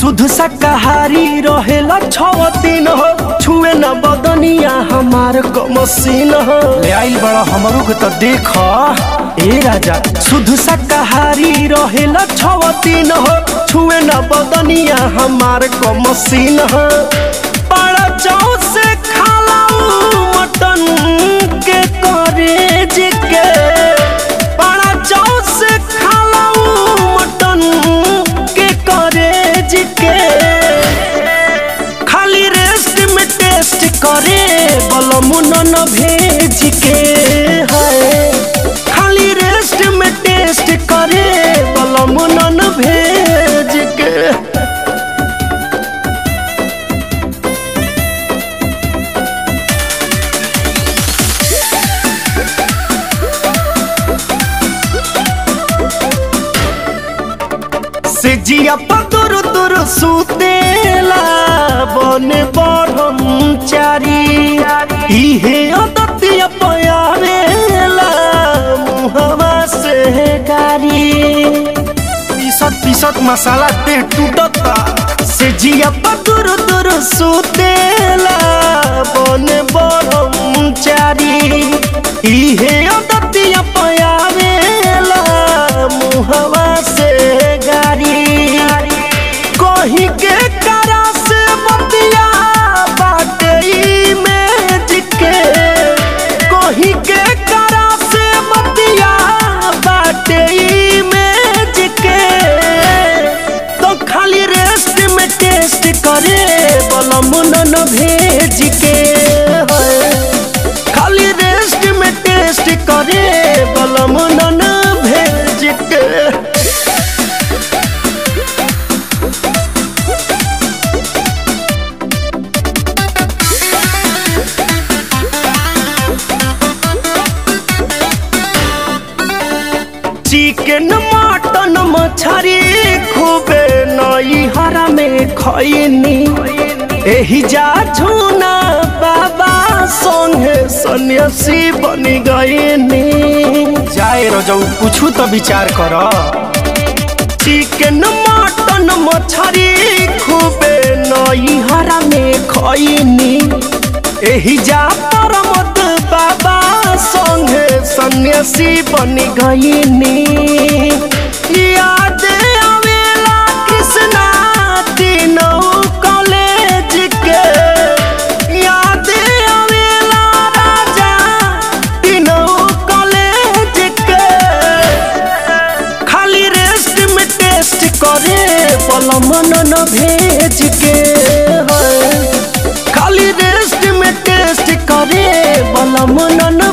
शुद्ध शाकाहारी रहेला 6 दिन हो, छुए न बदनिया हमार कमसीन हो। ले आइल बड़ा हमरो के तो देख ए राजा, शुद्ध शाकाहारी रहेला 6 दिन हो, छुए न बदनिया हमार कमसीन हो। बड़ा चाव से खाला मटन के करेज के, बड़ा चाव से खाला मटन के करेज के। खाली रेस्ट में टेस्ट करे बलमुन न भेज के है, खाली रेस्ट में टेस्ट करे बलमुन न भेज के। से जिया पतुर तुर सुतेला बने ब्रह्मचारी, इहे अदतिया पयारेला मुहवा से गारी। पीसत मसाला ते टूटता, से जिया पतुर तुर सुतेला बने ब्रह्मचारी, इहे अदतिया पयारेला मुहवा से गारी। कहीं के करा से बतिया बाटे में जिके, कहीं के करा से बतिया बाटे में जिके। तो खाली रेस्ट में टेस्ट करे बलमुन न भेज के है, खाली रेस्ट में टेस्ट करे बलमुन न भेज के। चिकन मटन मछरी खूबे नई हरा में खैनी, एही जा झूना बाबा संगे सन्यासी बन गईनी। जाए रजऊ पूछू तो विचार कर। चिकन मटन मछरी खूबे नई हरा में खैनी, एही जा परमत बाबा संगे सन्यासी बन गईनी। याद आवेला कृष्णा तीनों कॉलेज के, याद आवेला राजा तीनों कॉलेज के। खाली रेस्ट में टेस्ट करे बलमुन न भेज के है, खाली रेस्ट में टेस्ट करे बलमुन न